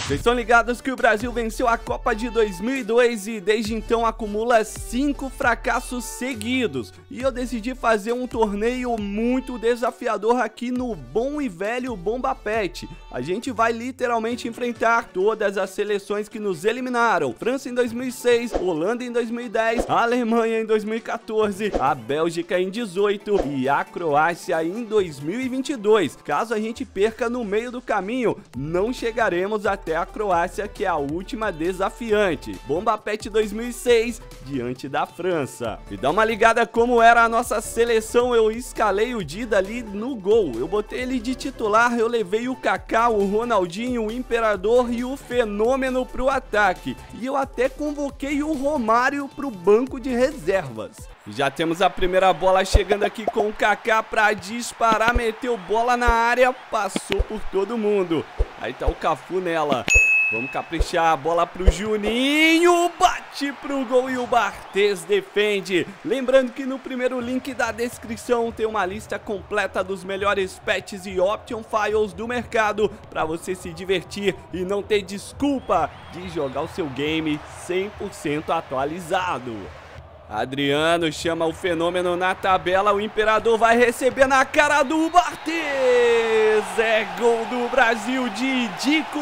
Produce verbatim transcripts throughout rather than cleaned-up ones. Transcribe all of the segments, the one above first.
Vocês estão ligados que o Brasil venceu a Copa de dois mil e dois e desde então acumula cinco fracassos seguidos. E eu decidi fazer um torneio muito desafiador aqui no bom e velho Bomba Pet. A gente vai literalmente enfrentar todas as seleções que nos eliminaram. França em dois mil e seis, Holanda em dois mil e dez, a Alemanha em dois mil e quatorze, a Bélgica em dezoito e a Croácia em dois mil e vinte e dois. Caso a gente perca no meio do caminho, não chegaremos até a Croácia, que é a última desafiante. Bomba Pet dois mil e seis diante da França. E dá uma ligada como era a nossa seleção. Eu escalei o Dida ali no gol. Eu botei ele de titular, eu levei o Kaká, o Ronaldinho, o Imperador e o Fenômeno pro ataque. E eu até convoquei o Romário pro banco de reservas. Já temos a primeira bola chegando aqui com o Kaká pra disparar, meteu bola na área, passou por todo mundo. Aí tá o Cafu nela. Vamos caprichar, a bola pro Juninho, bate pro gol e o Barthez defende. Lembrando que no primeiro link da descrição tem uma lista completa dos melhores pets e option files do mercado para você se divertir e não ter desculpa de jogar o seu game cem por cento atualizado. Adriano chama o Fenômeno na tabela, o Imperador vai receber na cara do Barthez. É gol do Brasil de Dico.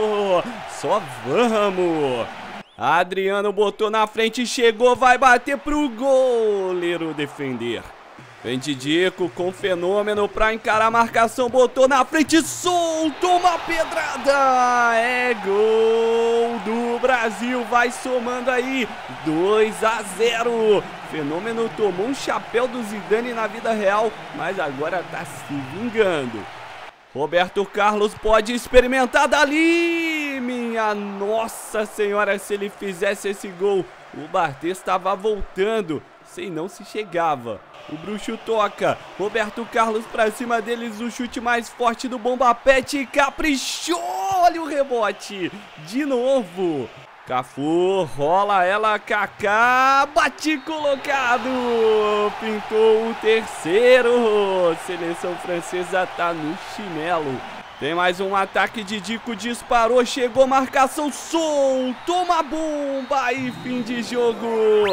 Só vamos. Adriano botou na frente, chegou, vai bater pro goleiro defender. Vem Didico com Fenômeno pra encarar a marcação, botou na frente, soltou uma pedrada. É gol do Brasil, vai somando aí dois a zero. Fenômeno tomou um chapéu do Zidane na vida real, mas agora tá se vingando. Roberto Carlos pode experimentar dali. Minha Nossa Senhora, se ele fizesse esse gol, o Barthez estava voltando, sei não se chegava. O bruxo toca, Roberto Carlos pra cima deles, o chute mais forte do Bomba Pet, caprichou, olha o rebote, de novo. Cafu, rola ela, Kaká, bate colocado, pintou o terceiro, seleção francesa tá no chinelo. Tem mais um ataque, Didico disparou, chegou, marcação, soltou uma bomba e fim de jogo.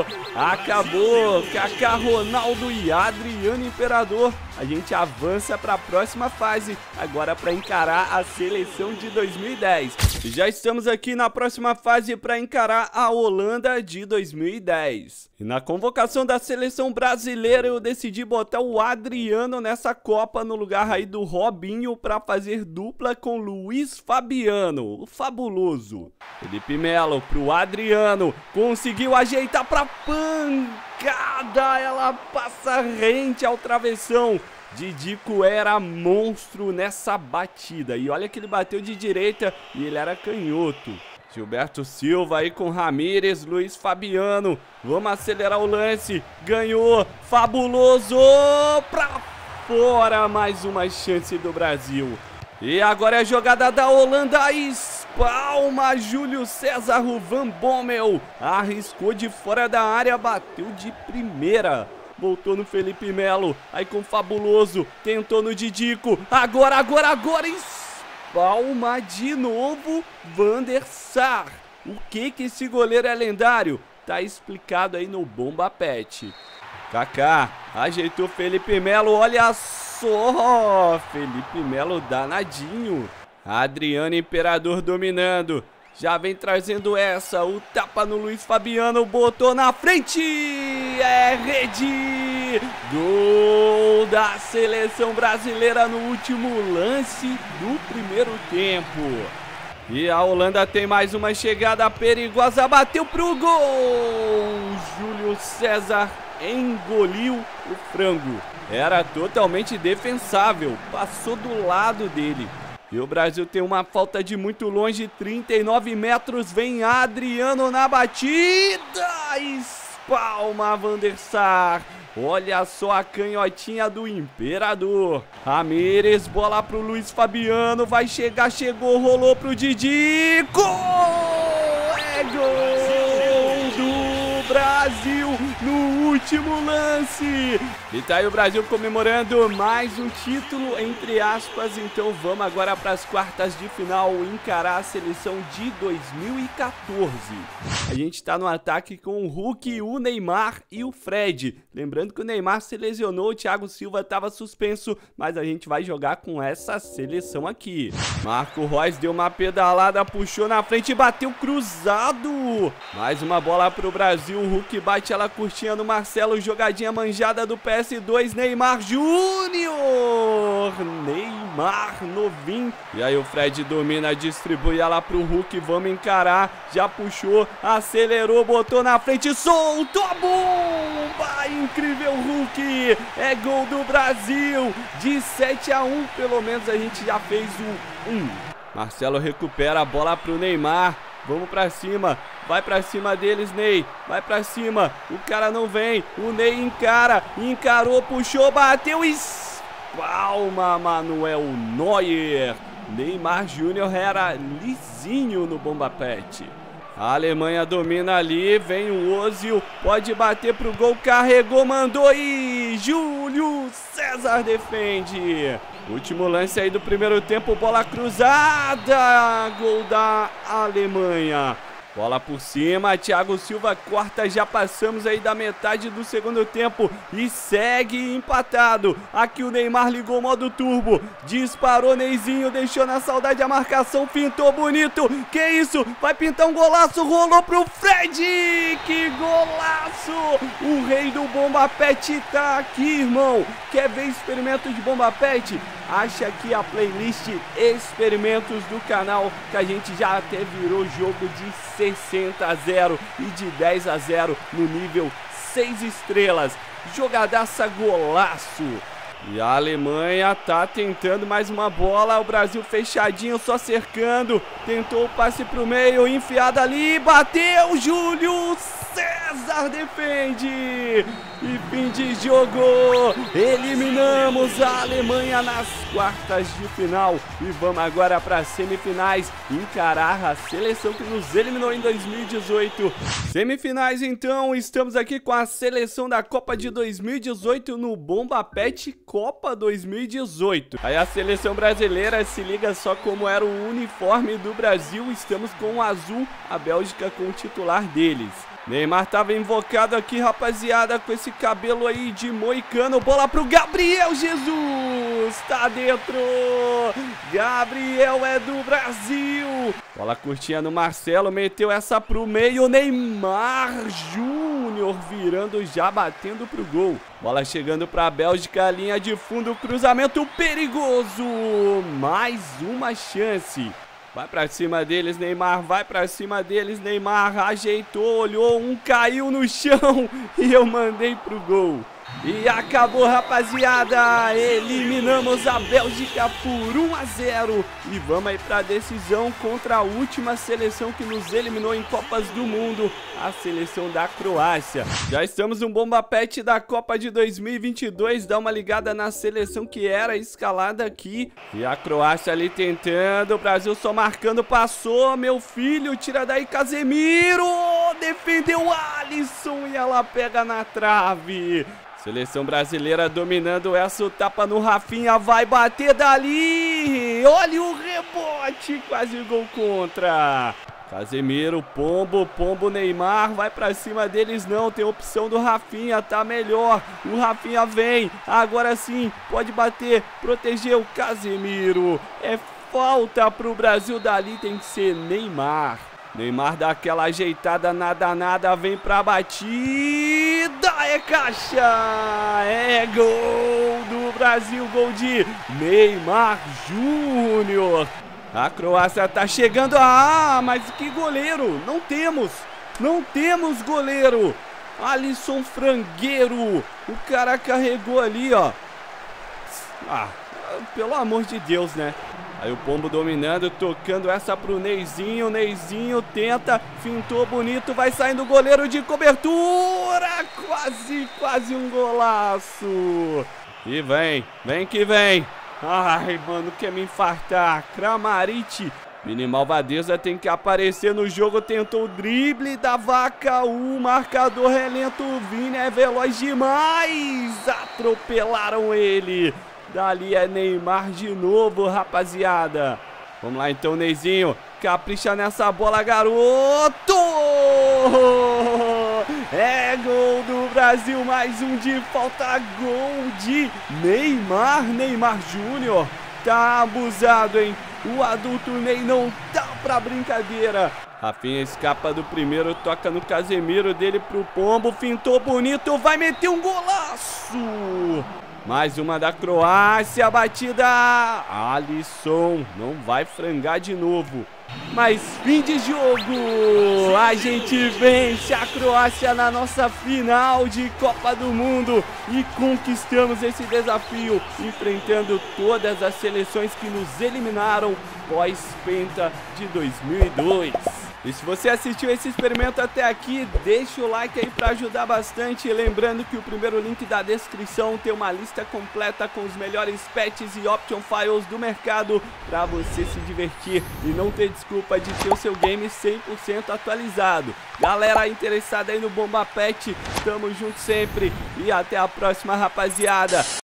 Acabou, Kaká, Ronaldo e Adriano Imperador. A gente avança para a próxima fase, agora para encarar a seleção de dois mil e dez. E já estamos aqui na próxima fase para encarar a Holanda de dois mil e dez. E na convocação da seleção brasileira eu decidi botar o Adriano nessa Copa no lugar aí do Robinho para fazer dupla com Luiz Fabiano, o fabuloso. Felipe Melo pro Adriano, conseguiu ajeitar para pancada, ela passa rente ao travessão. Didico era monstro nessa batida, e olha que ele bateu de direita e ele era canhoto. Gilberto Silva aí com Ramírez, Luiz Fabiano, vamos acelerar o lance, ganhou, fabuloso, pra fora, mais uma chance do Brasil. E agora é a jogada da Holanda, espalma, Júlio César, o Van Bommel, arriscou de fora da área, bateu de primeira. Voltou no Felipe Melo, aí com Fabuloso, tentou no Didico, agora, agora, agora, espalma de novo, Van der Sar. O que que esse goleiro é lendário? Tá explicado aí no Bomba Pet. Kaká, ajeitou Felipe Melo, olha só, Felipe Melo danadinho. Adriano Imperador dominando. Já vem trazendo essa, o tapa no Luiz Fabiano, botou na frente, é rede, gol da seleção brasileira no último lance do primeiro tempo. E a Holanda tem mais uma chegada perigosa, bateu pro gol, Júlio César engoliu o frango, era totalmente defensável, passou do lado dele. E o Brasil tem uma falta de muito longe, trinta e nove metros, vem Adriano na batida, espalma Van der Sar, olha só a canhotinha do Imperador. Ramírez, bola pro Luiz Fabiano, vai chegar, chegou, rolou pro Didico, é gol do Brasil no último lance. E tá aí o Brasil comemorando mais um título, entre aspas. Então vamos agora para as quartas de final encarar a seleção de dois mil e quatorze. A gente tá no ataque com o Hulk, o Neymar e o Fred. Lembrando que o Neymar se lesionou, o Thiago Silva estava suspenso, mas a gente vai jogar com essa seleção aqui. Marco Reus deu uma pedalada, puxou na frente e bateu cruzado. Mais uma bola pro Brasil, o Hulk bate ela curtinha no Marcelo, jogadinha manjada do P S dois, Neymar Júnior. Neymar novinho. E aí o Fred domina, distribui ela pro Hulk, vamos encarar. Já puxou, acelerou, botou na frente, soltou a bomba. Incrível Hulk, é gol do Brasil. De sete a um, pelo menos a gente já fez o um. Marcelo recupera a bola pro Neymar. Vamos pra cima, vai pra cima deles, Ney, vai pra cima, o cara não vem, o Ney encara, encarou, puxou, bateu e... Palma, Manuel Neuer. Neymar Júnior era lisinho no Bomba Pet. A Alemanha domina ali, vem o Ozil, pode bater pro gol, carregou, mandou e Júlio César defende. Último lance aí do primeiro tempo, bola cruzada, gol da Alemanha. Bola por cima, Thiago Silva corta, já passamos aí da metade do segundo tempo e segue empatado. Aqui o Neymar ligou o modo turbo, disparou Neizinho, deixou na saudade a marcação, pintou bonito. Que isso? Vai pintar um golaço, rolou pro Fred, que golaço! O rei do Bomba Pet tá aqui, irmão. Quer ver experimento de Bomba Pet? Acha aqui a playlist experimentos do canal, que a gente já até virou jogo de sessenta a zero e de dez a zero no nível seis estrelas. Jogadaça, golaço. E a Alemanha tá tentando mais uma bola, o Brasil fechadinho, só cercando. Tentou o passe pro meio, enfiada ali, bateu, Júlio César defende. E fim de jogo, eliminamos a Alemanha nas quartas de final. E vamos agora para as semifinais, encarar a seleção que nos eliminou em dois mil e dezoito. Semifinais então, estamos aqui com a seleção da Copa de dois mil e dezoito no Bomba Pet Copa dois mil e dezoito. Aí a seleção brasileira, se liga só como era o uniforme do Brasil, estamos com o azul, a Bélgica com o titular deles. Neymar tava invocado aqui, rapaziada, com esse cabelo aí de moicano. Bola pro Gabriel Jesus, tá dentro. Gabriel é do Brasil. Bola curtinha no Marcelo, meteu essa pro meio. Neymar Júnior virando, já batendo pro gol. Bola chegando pra Bélgica, linha de fundo, cruzamento perigoso. Mais uma chance. Vai pra cima deles, Neymar, vai pra cima deles, Neymar, ajeitou, olhou, um caiu no chão e eu mandei pro gol. E acabou, rapaziada, eliminamos a Bélgica por um a zero e vamos aí pra decisão contra a última seleção que nos eliminou em Copas do Mundo, a seleção da Croácia. Já estamos no Bomba Pet da Copa de dois mil e vinte e dois, dá uma ligada na seleção que era escalada aqui. E a Croácia ali tentando, o Brasil só marcando, passou, meu filho, tira daí Casemiro, defendeu Alisson e ela pega na trave. Seleção brasileira dominando essa, o tapa no Rafinha, vai bater dali, olha o rebote, quase gol contra. Casemiro, pombo, pombo, Neymar, vai pra cima deles não, tem opção do Rafinha, tá melhor, o Rafinha vem, agora sim, pode bater, protegeu Casemiro, é falta pro Brasil dali, tem que ser Neymar. Neymar dá aquela ajeitada, nada, nada, vem pra batida, é caixa, é gol do Brasil, gol de Neymar Júnior. A Croácia tá chegando, ah, mas que goleiro, não temos, não temos goleiro. Alisson Frangueiro, o cara carregou ali, ó, ah, pelo amor de Deus, né? Aí o pombo dominando, tocando essa pro Neizinho, Neizinho tenta, fintou bonito, vai saindo o goleiro de cobertura, quase, quase um golaço. E vem, vem que vem. Ai, mano, quer me infartar. Kramaric Mini Malvadeza tem que aparecer no jogo, tentou o drible da vaca, o marcador é lento, o Vini é veloz demais, atropelaram ele. Dali é Neymar de novo, rapaziada. Vamos lá então, Neizinho, capricha nessa bola, garoto! É gol do Brasil, mais um de falta, gol de Neymar, Neymar Júnior. Tá abusado, hein? O adulto Ney não tá pra brincadeira. Rafinha escapa do primeiro, toca no Casemiro, dele pro Pombo, fintou bonito, vai meter um golaço. Mais uma da Croácia, batida. Alisson não vai frangar de novo. Mas fim de jogo, a gente vence a Croácia na nossa final de Copa do Mundo e conquistamos esse desafio, enfrentando todas as seleções que nos eliminaram pós-Penta de dois mil e dois. E se você assistiu esse experimento até aqui, deixa o like aí para ajudar bastante. Lembrando que o primeiro link da descrição tem uma lista completa com os melhores patches e option files do mercado para você se divertir e não ter desculpa de ter o seu game cem por cento atualizado. Galera interessada aí no Bomba Pet, tamo junto sempre e até a próxima, rapaziada.